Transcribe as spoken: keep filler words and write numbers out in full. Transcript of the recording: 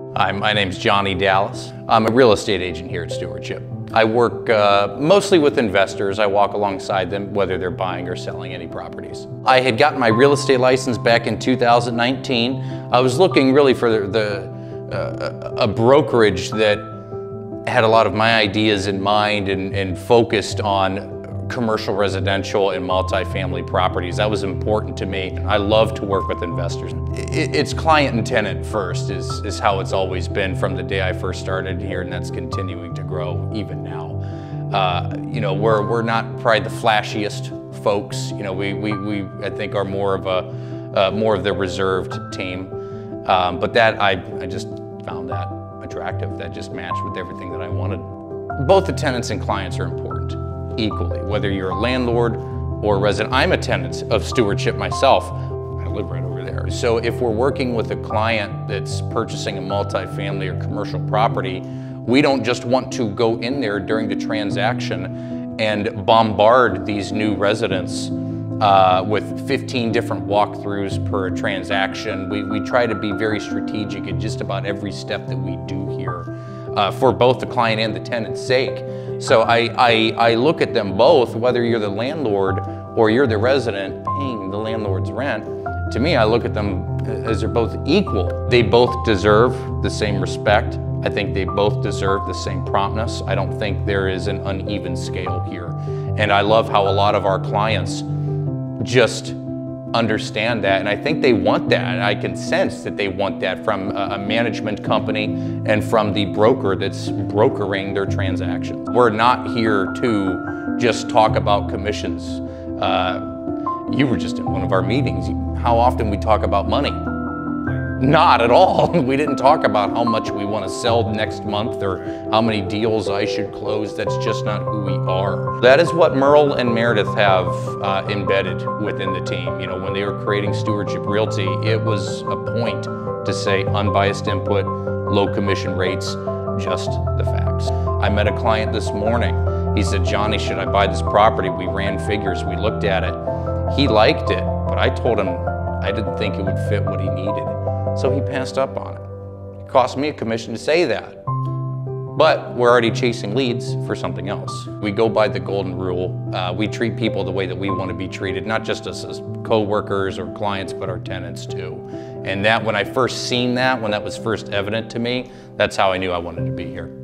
Hi, my name's Jonny Dallas. I'm a real estate agent here at Stewardship. I work uh, mostly with investors. I walk alongside them, whether they're buying or selling any properties. I had gotten my real estate license back in two thousand nineteen. I was looking really for the, the uh, a brokerage that had a lot of my ideas in mind and, and focused on commercial, residential, and multifamily properties. That was important to me. I love to work with investors. It's client and tenant first is, is how it's always been from the day I first started here, and that's continuing to grow even now. Uh, you know, we're, we're not probably the flashiest folks. You know, we, we, we I think are more of a, uh, more of the reserved team. Um, but that, I, I just found that attractive. That just matched with everything that I wanted. Both the tenants and clients are important equally, whether you're a landlord or a resident. I'm a tenant of Stewardship myself. I live right over there. So if we're working with a client that's purchasing a multifamily or commercial property, we don't just want to go in there during the transaction and bombard these new residents uh, with fifteen different walkthroughs per transaction. We, we try to be very strategic in just about every step that we do here uh, for both the client and the tenant's sake. So I, I, I look at them both, whether you're the landlord or you're the resident paying the landlord's rent. To me, I look at them as they're both equal. They both deserve the same respect. I think they both deserve the same promptness. I don't think there is an uneven scale here. And I love how a lot of our clients just understand that, and I think they want that. I can sense that they want that from a management company and from the broker that's brokering their transactions. We're not here to just talk about commissions. Uh, you were just in one of our meetings. How often we talk about money? Not at all. We didn't talk about how much we want to sell next month or how many deals I should close. That's just not who we are. That is what Merle and Meredith have uh, embedded within the team. You know, when they were creating Stewardship Realty, it was a point to say unbiased input, low commission rates, just the facts. I met a client this morning. He said, "Jonny, should I buy this property?" We ran figures, we looked at it. He liked it, but I told him I didn't think it would fit what he needed. So he passed up on it. It cost me a commission to say that. But we're already chasing leads for something else. We go by the golden rule. Uh, we treat people the way that we want to be treated, not just us as co-workers or clients, but our tenants too. And that, when I first seen that, when that was first evident to me, that's how I knew I wanted to be here.